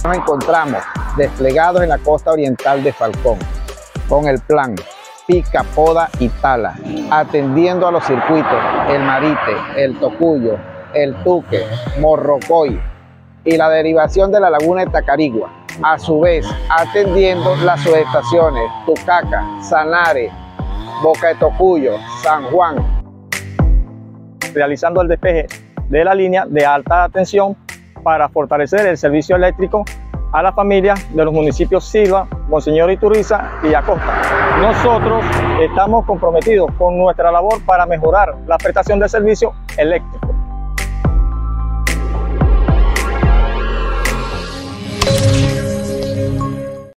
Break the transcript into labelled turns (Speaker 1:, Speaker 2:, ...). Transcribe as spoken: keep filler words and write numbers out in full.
Speaker 1: Nos encontramos desplegados en la costa oriental de Falcón, con el plan Pica, Poda y Tala, atendiendo a los circuitos El Marite, El Tocuyo, El Tuque, Morrocoy y la derivación de la laguna de Tacarigua. A su vez, atendiendo las subestaciones Tucaca, Sanare, Boca de Tocuyo, San Juan.
Speaker 2: Realizando el despeje de la línea de alta tensión para fortalecer el servicio eléctrico a las familias de los municipios Silva, Monseñor Iturriza y Acosta. Nosotros estamos comprometidos con nuestra labor para mejorar la prestación de servicio eléctrico.